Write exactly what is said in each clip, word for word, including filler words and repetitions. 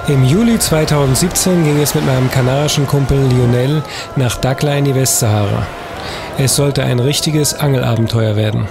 Im Juli zweitausendsiebzehn ging es mit meinem kanarischen Kumpel Lionel nach Dakhla in die Westsahara. Es sollte ein richtiges Angelabenteuer werden.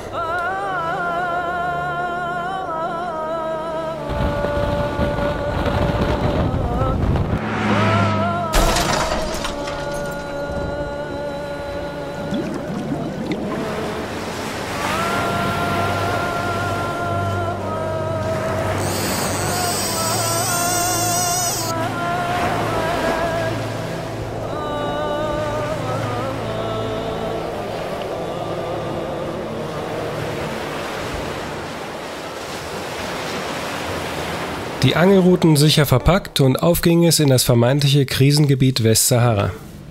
Die Angelrouten sicher verpackt und auf ging es in das vermeintliche Krisengebiet Westsahara.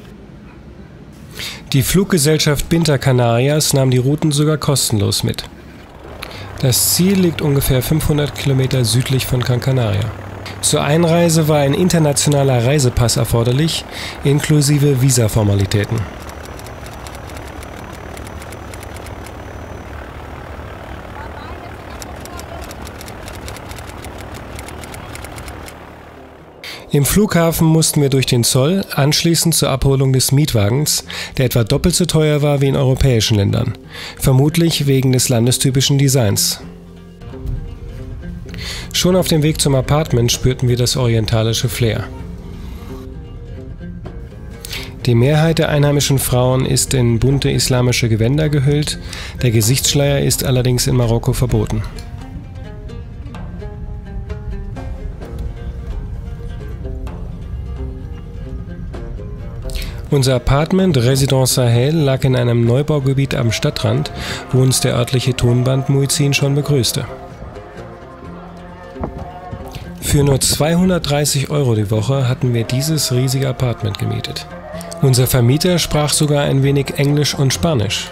Die Fluggesellschaft Binter Canarias nahm die Routen sogar kostenlos mit. Das Ziel liegt ungefähr fünfhundert Kilometer südlich von Gran Canaria. Zur Einreise war ein internationaler Reisepass erforderlich, inklusive Visaformalitäten. Im Flughafen mussten wir durch den Zoll, anschließend zur Abholung des Mietwagens, der etwa doppelt so teuer war wie in europäischen Ländern, vermutlich wegen des landestypischen Designs. Schon auf dem Weg zum Apartment spürten wir das orientalische Flair. Die Mehrheit der einheimischen Frauen ist in bunte islamische Gewänder gehüllt, der Gesichtsschleier ist allerdings in Marokko verboten. Unser Apartment Résidence Sahel lag in einem Neubaugebiet am Stadtrand, wo uns der örtliche Tonband-Muezzin schon begrüßte. Für nur zweihundertdreißig Euro die Woche hatten wir dieses riesige Apartment gemietet. Unser Vermieter sprach sogar ein wenig Englisch und Spanisch.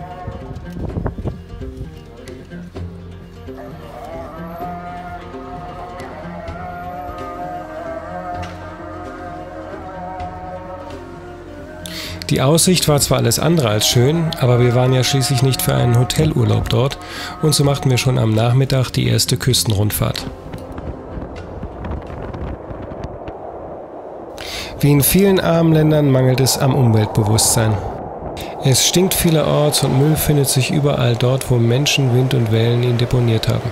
Die Aussicht war zwar alles andere als schön, aber wir waren ja schließlich nicht für einen Hotelurlaub dort und so machten wir schon am Nachmittag die erste Küstenrundfahrt. Wie in vielen armen Ländern mangelt es am Umweltbewusstsein. Es stinkt vielerorts und Müll findet sich überall dort, wo Menschen, Wind und Wellen ihn deponiert haben.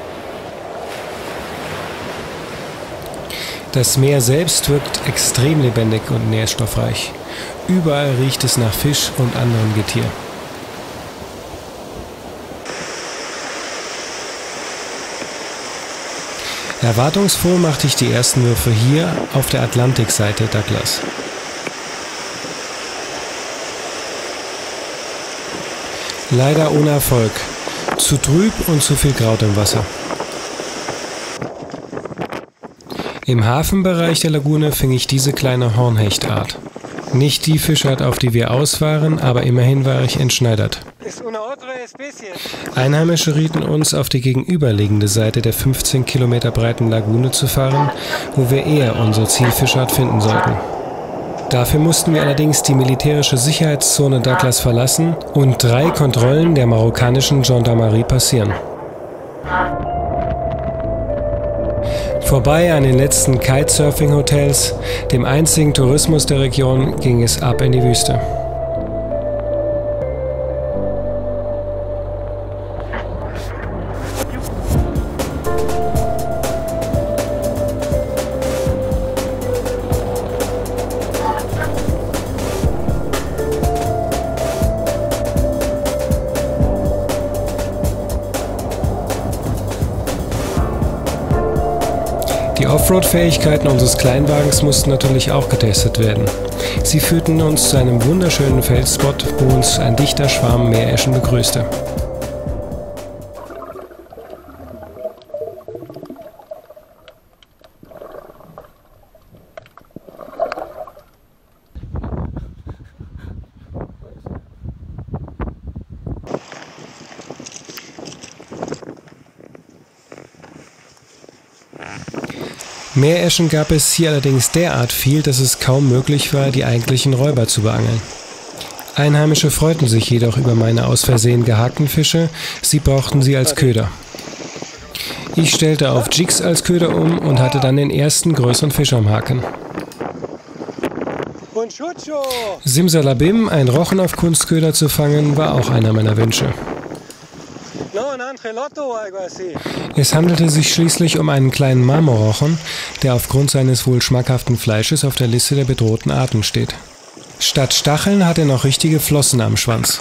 Das Meer selbst wirkt extrem lebendig und nährstoffreich. Überall riecht es nach Fisch und anderem Getier. Erwartungsfroh machte ich die ersten Würfe hier auf der Atlantikseite Dakhlas. Leider ohne Erfolg. Zu trüb und zu viel Kraut im Wasser. Im Hafenbereich der Lagune fing ich diese kleine Hornhechtart. Nicht die Fischart, auf die wir aus waren, aber immerhin war ich entschneidert. Einheimische rieten uns, auf die gegenüberliegende Seite der fünfzehn Kilometer breiten Lagune zu fahren, wo wir eher unsere Zielfischart finden sollten. Dafür mussten wir allerdings die militärische Sicherheitszone Dakhlas verlassen und drei Kontrollen der marokkanischen Gendarmerie passieren. Vorbei an den letzten Kitesurfing-Hotels, dem einzigen Tourismus der Region, ging es ab in die Wüste. Die Offroad-Fähigkeiten unseres Kleinwagens mussten natürlich auch getestet werden. Sie führten uns zu einem wunderschönen Felsspot, wo uns ein dichter Schwarm Meereschen begrüßte. Meereschen gab es hier allerdings derart viel, dass es kaum möglich war, die eigentlichen Räuber zu beangeln. Einheimische freuten sich jedoch über meine aus Versehen gehackten Fische, sie brauchten sie als Köder. Ich stellte auf Jigs als Köder um und hatte dann den ersten größeren Fisch am Haken. Simsalabim, ein Rochen auf Kunstköder zu fangen, war auch einer meiner Wünsche. Es handelte sich schließlich um einen kleinen Marmorrochen, der aufgrund seines wohl schmackhaften Fleisches auf der Liste der bedrohten Arten steht. Statt Stacheln hat er noch richtige Flossen am Schwanz.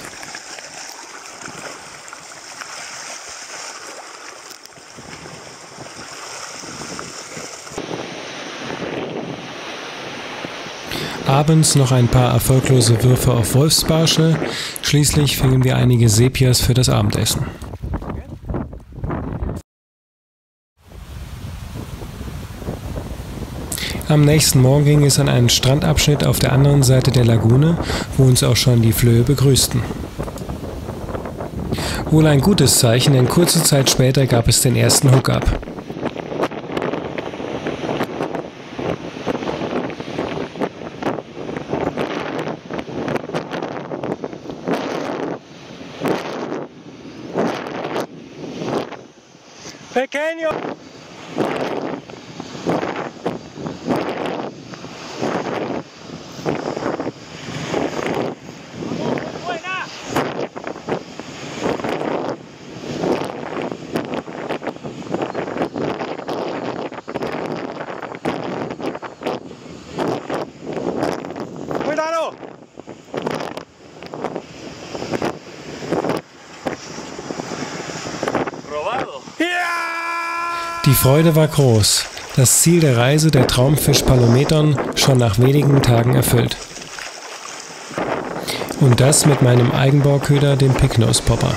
Abends noch ein paar erfolglose Würfe auf Wolfsbarsche, schließlich fingen wir einige Sepias für das Abendessen. Am nächsten Morgen ging es an einen Strandabschnitt auf der anderen Seite der Lagune, wo uns auch schon die Flöhe begrüßten. Wohl ein gutes Zeichen, denn kurze Zeit später gab es den ersten Hookup. Pequeño. Cuidado. Robado. Die Freude war groß, das Ziel der Reise, der Traumfisch Palometon, schon nach wenigen Tagen erfüllt. Und das mit meinem Eigenbauköder, dem Picknose Popper.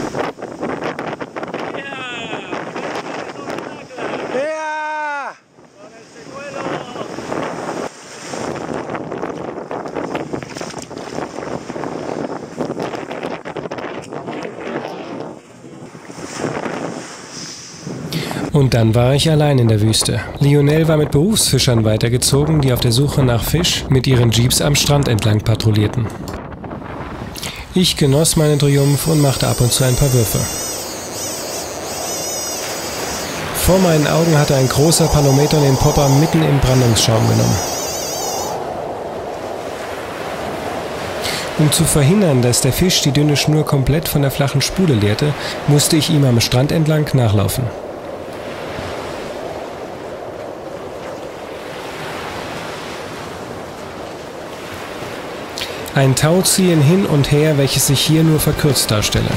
Und dann war ich allein in der Wüste. Lionel war mit Berufsfischern weitergezogen, die auf der Suche nach Fisch mit ihren Jeeps am Strand entlang patrouillierten. Ich genoss meinen Triumph und machte ab und zu ein paar Würfe. Vor meinen Augen hatte ein großer Palometon den Popper mitten im Brandungsschaum genommen. Um zu verhindern, dass der Fisch die dünne Schnur komplett von der flachen Spule leerte, musste ich ihm am Strand entlang nachlaufen. Ein Tauziehen hin und her, welches sich hier nur verkürzt darstelle.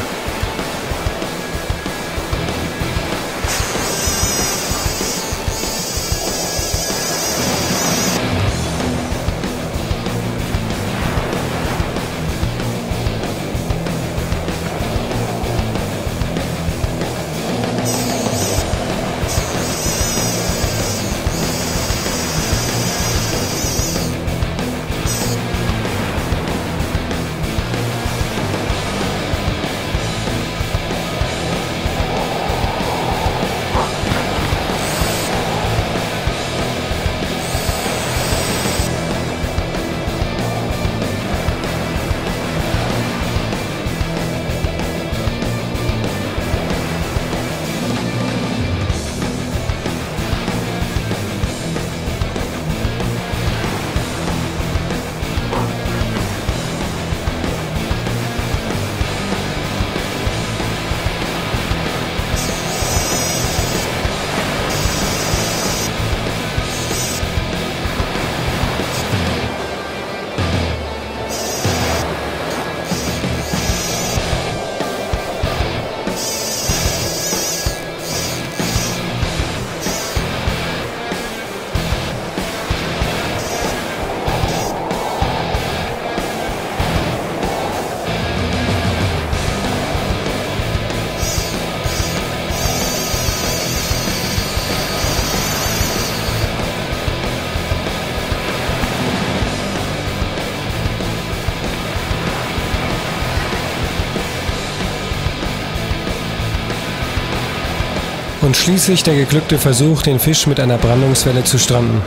Und schließlich der geglückte Versuch, den Fisch mit einer Brandungswelle zu stranden.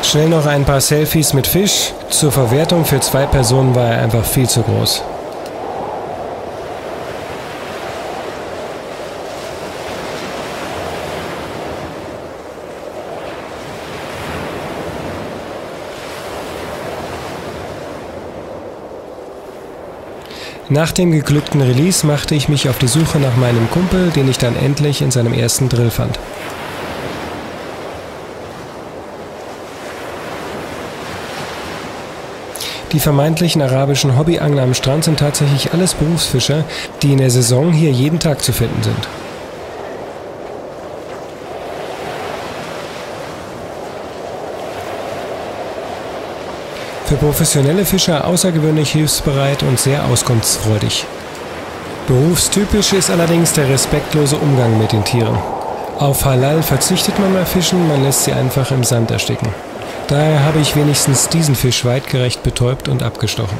Schnell noch ein paar Selfies mit Fisch. Zur Verwertung für zwei Personen war er einfach viel zu groß. Nach dem geglückten Release machte ich mich auf die Suche nach meinem Kumpel, den ich dann endlich in seinem ersten Drill fand. Die vermeintlichen arabischen Hobbyangler am Strand sind tatsächlich alles Berufsfischer, die in der Saison hier jeden Tag zu finden sind. Für professionelle Fischer außergewöhnlich hilfsbereit und sehr auskunftsfreudig. Berufstypisch ist allerdings der respektlose Umgang mit den Tieren. Auf Halal verzichtet man beim Fischen, man lässt sie einfach im Sand ersticken. Daher habe ich wenigstens diesen Fisch weitgerecht betäubt und abgestochen.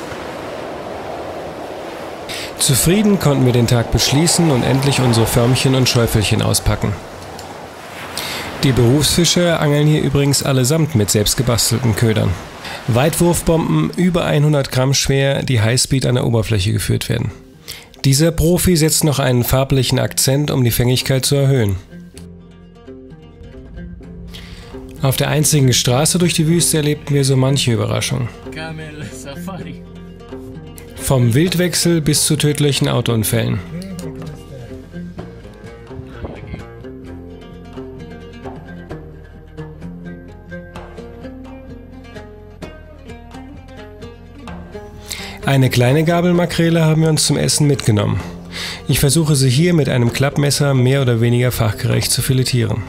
Zufrieden konnten wir den Tag beschließen und endlich unsere Förmchen und Schäufelchen auspacken. Die Berufsfischer angeln hier übrigens allesamt mit selbst gebastelten Ködern. Weitwurfbomben über hundert Gramm schwer, die Highspeed an der Oberfläche geführt werden. Dieser Profi setzt noch einen farblichen Akzent, um die Fängigkeit zu erhöhen. Auf der einzigen Straße durch die Wüste erlebten wir so manche Überraschung. Vom Wildwechsel bis zu tödlichen Autounfällen. Eine kleine Gabelmakrele haben wir uns zum Essen mitgenommen. Ich versuche sie hier mit einem Klappmesser mehr oder weniger fachgerecht zu filetieren.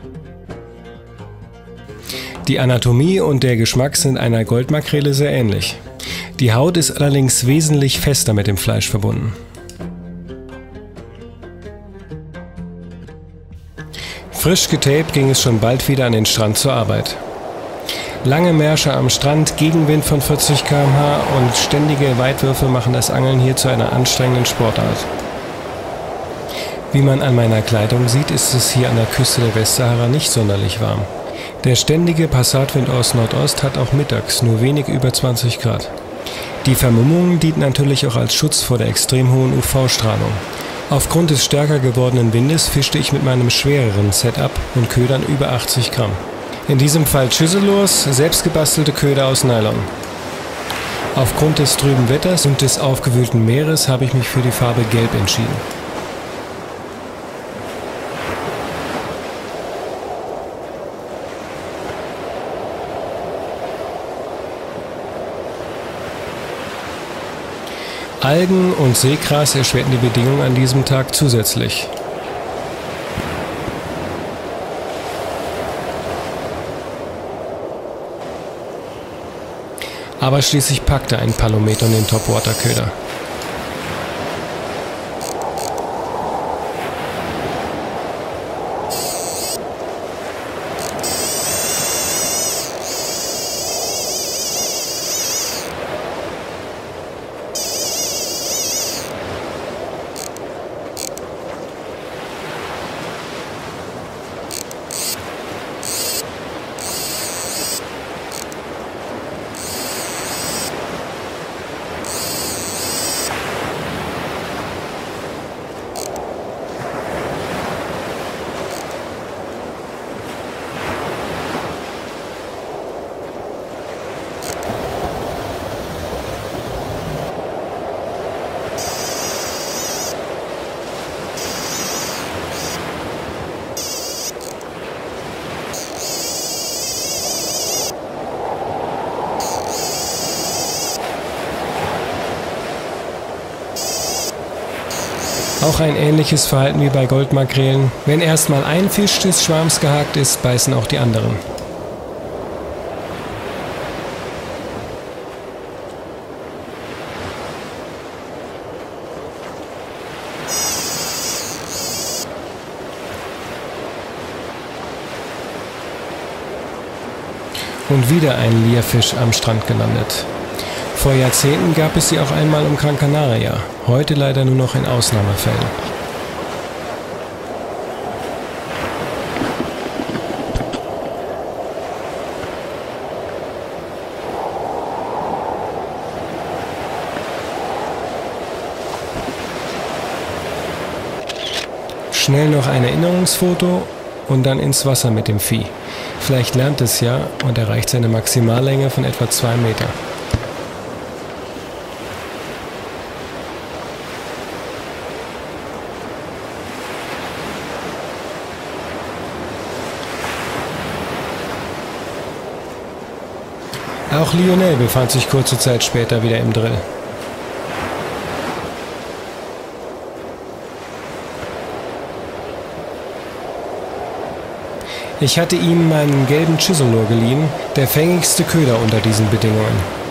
Die Anatomie und der Geschmack sind einer Goldmakrele sehr ähnlich. Die Haut ist allerdings wesentlich fester mit dem Fleisch verbunden. Frisch getaped ging es schon bald wieder an den Strand zur Arbeit. Lange Märsche am Strand, Gegenwind von vierzig Kilometer pro Stunde und ständige Weitwürfe machen das Angeln hier zu einer anstrengenden Sportart. Wie man an meiner Kleidung sieht, ist es hier an der Küste der Westsahara nicht sonderlich warm. Der ständige Passatwind aus Nordost hat auch mittags nur wenig über zwanzig Grad. Die Vermummung dient natürlich auch als Schutz vor der extrem hohen U V-Strahlung. Aufgrund des stärker gewordenen Windes fischte ich mit meinem schwereren Setup und Ködern über achtzig Gramm. In diesem Fall Chiselures, selbstgebastelte Köder aus Nylon. Aufgrund des trüben Wetters und des aufgewühlten Meeres habe ich mich für die Farbe Gelb entschieden. Algen und Seegras erschwerten die Bedingungen an diesem Tag zusätzlich. Aber schließlich packte ein Palometon den Topwater-Köder. Auch ein ähnliches Verhalten wie bei Goldmakrelen. Wenn erstmal ein Fisch des Schwarms gehakt ist, beißen auch die anderen. Und wieder ein Lierfisch am Strand gelandet. Vor Jahrzehnten gab es sie auch einmal um Gran Canaria, heute leider nur noch in Ausnahmefällen. Schnell noch ein Erinnerungsfoto und dann ins Wasser mit dem Vieh. Vielleicht lernt es ja und erreicht seine Maximallänge von etwa zwei Meter. Auch Lionel befand sich kurze Zeit später wieder im Drill. Ich hatte ihm meinen gelben Chiselure geliehen, der fängigste Köder unter diesen Bedingungen.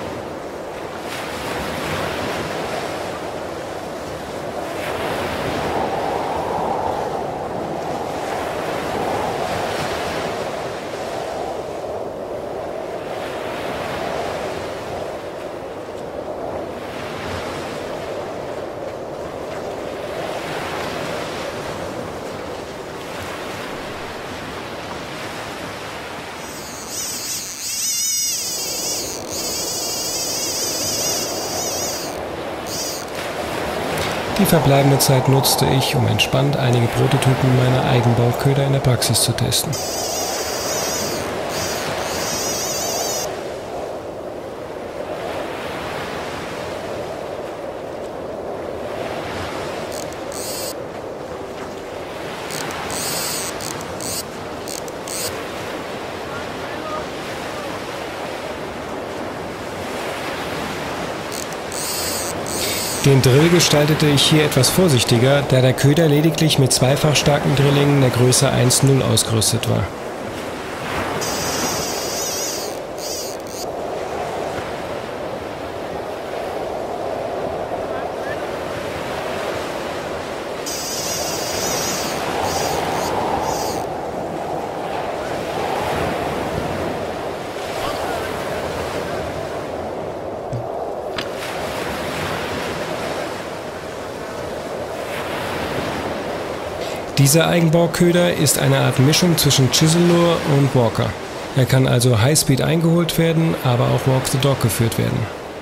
Die verbleibende Zeit nutzte ich, um entspannt einige Prototypen meiner Eigenbauköder in der Praxis zu testen. Den Drill gestaltete ich hier etwas vorsichtiger, da der Köder lediglich mit zweifach starken Drillingen der Größe eins null ausgerüstet war. Dieser Eigenbauköder ist eine Art Mischung zwischen Chiselure und Walker. Er kann also Highspeed eingeholt werden, aber auch Walk the Dog geführt werden.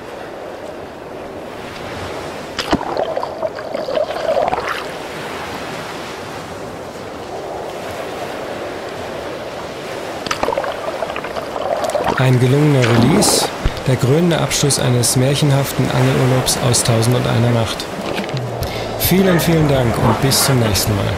Ein gelungener Release, der krönende Abschluss eines märchenhaften Angelurlaubs aus Tausend und einer Nacht. Vielen, vielen Dank und bis zum nächsten Mal.